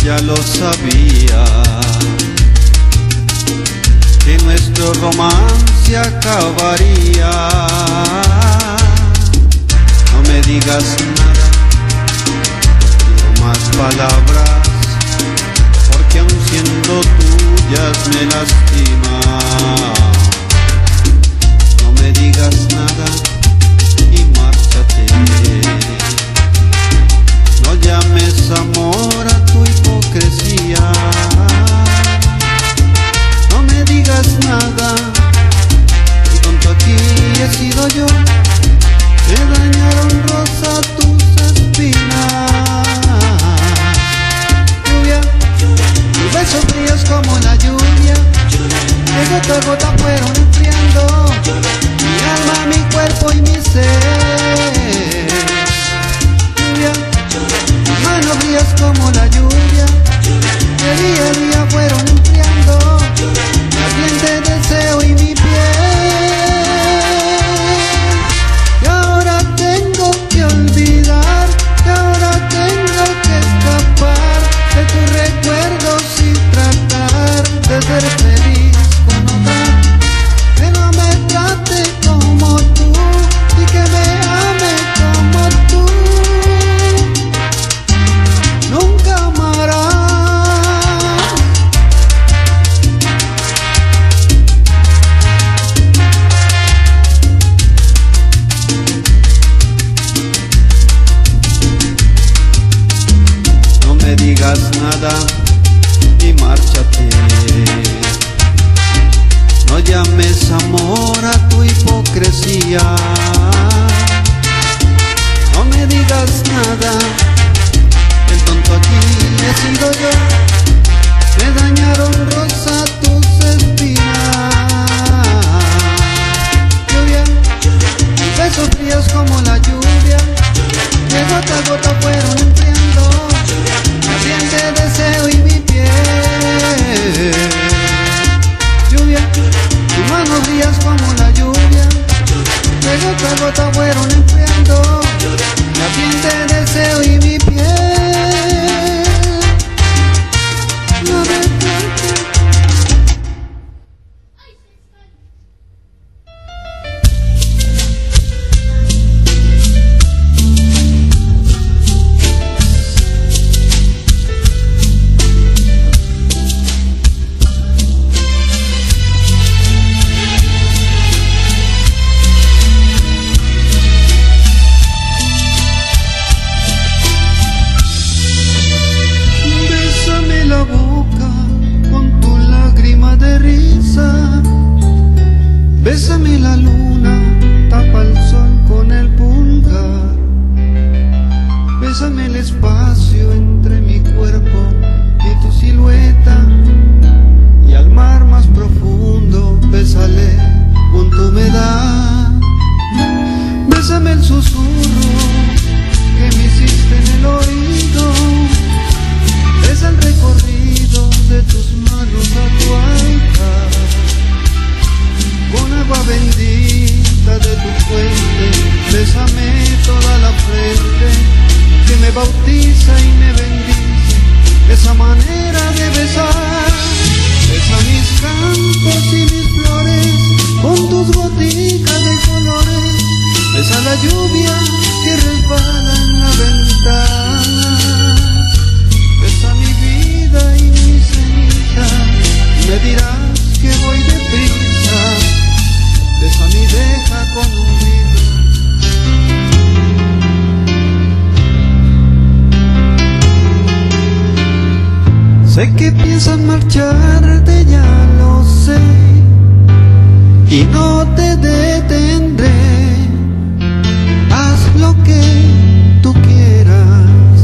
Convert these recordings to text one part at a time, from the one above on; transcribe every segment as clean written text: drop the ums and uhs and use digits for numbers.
ya lo sabía, que nuestro romance acabaría. No me digas nada, no más palabras, porque aun siendo tuyas me lastima. No me digas nada y márchate. No llames amor a tu hipocresía. No me digas nada, el tonto aquí he sido yo. Me dañaron rosa tus espinas. Lluvia, tus besos fríos como la lluvia, que gota a gota fueron enfriando mi alma, mi cuerpo y mi ser. Lluvia, tus manos frías como la lluvia, que día a día fueron enfriando mi ardiente deseo y mi piel. Y ahora tengo que olvidar, y ahora tengo que escapar de tus recuerdos y tratar de ser feliz con otra, que no me trate como tú y que me ame como tú. Nunca amarás. No me digas nada y márchate. No llames amor a tu hipocresía. No me digas nada, el tonto aquí he sido yo. Me dañaron rosa tus espinas. Lluvia, mis besos fríos como la lluvia, que gota a gota fueron enfriando mi ardiente deseo y mi piel. Lluvia, tus manos frías como la lluvia, que gota a gota fueron enfriando mi ardiente deseo y mi piel. No me trates. Bésame la boca con tu lágrima de risa. Bésame la luna, tapa el sol con el pulgar. Bésame el espacio entre mi cuerpo y tu silueta. Y al mar más profundo, bésale con tu humedad. Bésame el susurro que me hiciste en el oído. Besa el recorrido de tus manos a tu altar, con agua bendita de tu fuente. Bésame toda la frente, que me bautiza y me bendice esa manera de besar. Besa mis campos y mis flores con tus gotitas de colores. Besa la lluvia que resbala en la ventana. Besa mi vida y mi ceniza, me dirás que voy deprisa. Besa mi deja con un grito. Sé que piensas marcharte, ya lo sé, y no te detendré. Haz lo que tú quieras.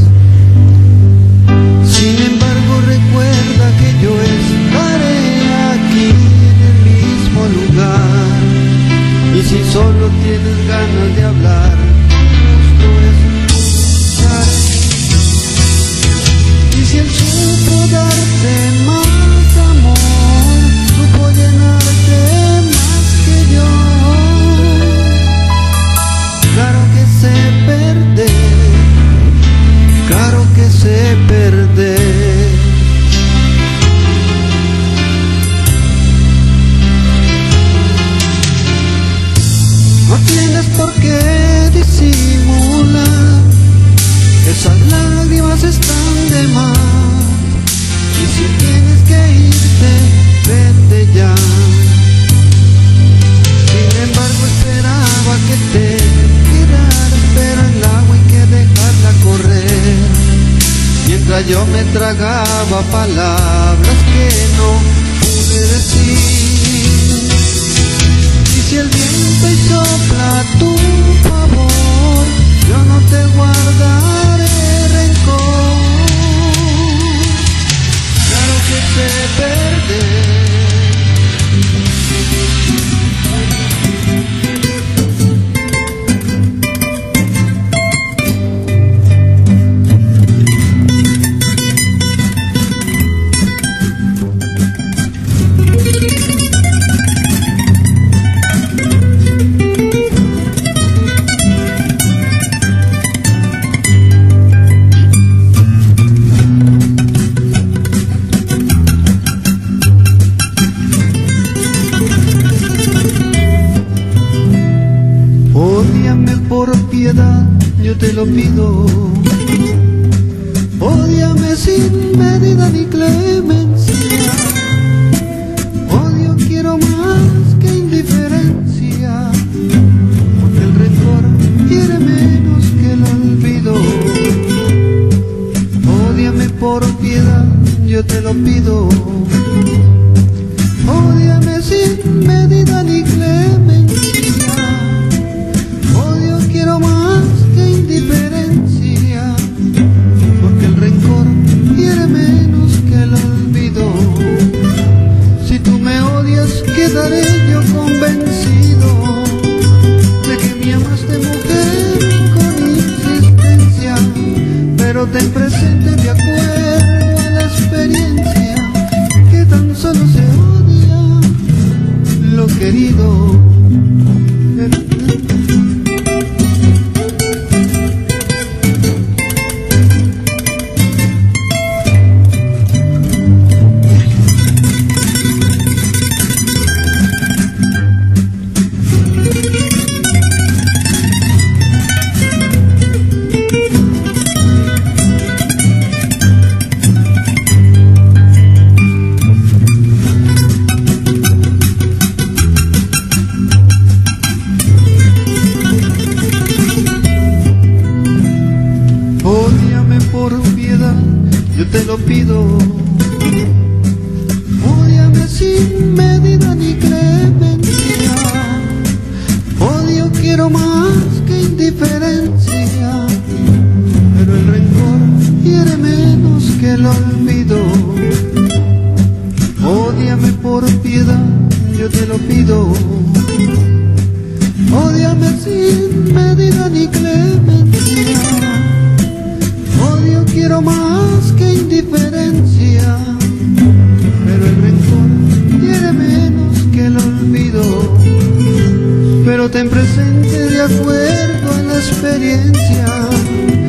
Sin embargo, recuerda que yo estaré aquí en el mismo lugar. Y si solo tienes ganas de hablar, justo escuchar. Y si él supo darte más amor, supo llenarte más que yo. Claro que sé perder. yo me tragaba palabras que no pude decir. Y si el viento y sopla a tu favor, yo no te guardaré rencor. Claro que sé perder. Ódiame por piedad, yo te lo pido. Ódiame sin medida ni clemencia. Odio quiero más que indiferencia, porque el rencor quiere menos que el olvido. Ódiame por piedad, yo te lo pido. Ódiame sin medida ni clemencia. Odio quiero más que indiferencia, porque el rencor quiere menos que el olvido. Si tú me odias, quedaré yo convencido de que me amaste, mujer, con insistencia. Pero ten presente, de acuerdo a la experiencia, que tan solo se odia lo querido. Por piedad, yo te lo pido. Ódiame sin medida ni clemencia. Odio quiero más que indiferencia, pero el rencor quiere menos que el olvido. Ódiame por piedad, yo te lo pido. Ódiame sin medida ni clemencia. Odio quiero más que indiferencia, pero el rencor quiere menos que el olvido. Pero ten presente, de acuerdo a la experiencia,